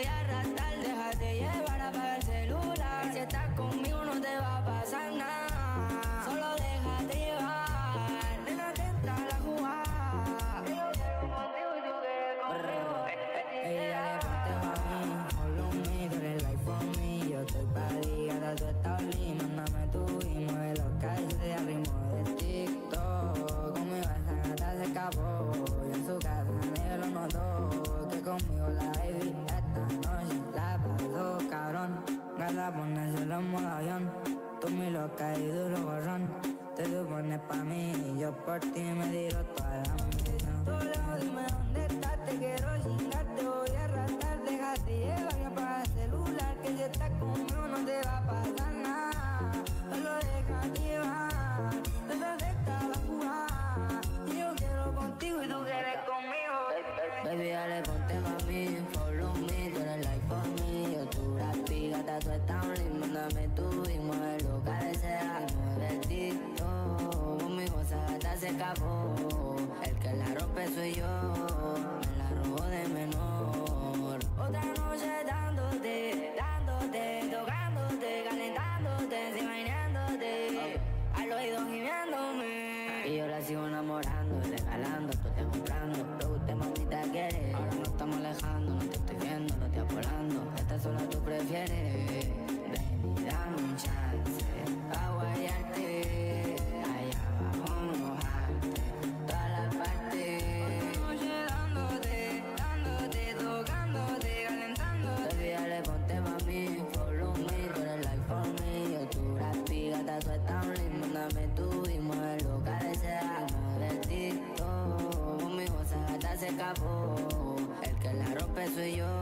voy a arrastrar, déjate llevar, apaga el celular. Si estás conmigo no te va a pasar nada, solo déjate llevar. Nena, te entra la jugada. Yo quiero contigo y tú quieres conmigo. Ey, dale, ponte pa' mí, follow me, tú eres like for me. Yo estoy pa' ligada, tú estás lima, mándame tu y mueve los calles al ritmo de TikTok. Conmigo esa gata se escapó, y en su casa nadie lo notó. Que conmigo la baby esta noche la pasó cabrón. Gata ponérselo en modo avión, tú mi loca y duro gorrón. Te supones pa' mí y yo por ti me tiro toda la misión. Tú lejos, dime dónde estás, te quiero chingar, te voy a arrastrar. Déjate llevar y apaga el celular, que si estás conmigo no te va a pasar nada, solo déjate llevar. Esa está la jugada, y yo quiero contigo y tú quieres conmigo. Baby, dale, ponte pa' mí, follow me, tú eres like for me. Yo tu rapi, gata, tú estás lindo, mándame tu y mueve lo cabecera, mueve el TikTok. Conmigo esa gata se escapó, el que la rompe soy yo, me la robo de menor. Otra noche dándote, dándote, tocándote, calentándote, imaginándote, al oído gimiéndome. Y yo la sigo enamorando, regalando, tú te comprando. Pero usted mamita quiere, ahora nos estamos alejando. No te estoy viendo, no te apolando, esta sola tú prefieres. Ven y dame un chance a guayarte, allá abajo mojarte, toda la parte. Noche dándote, dándote, tocándote, calentándote. Baby, dale, ponte pa' mí, follow me, tú eres like for me. Yo tu rapi, gata, tú estás lindo, mándame tú y mueve lo cabecera, mueve el TikTok. Conmigo esa gata se escapó, el que la rompe soy yo,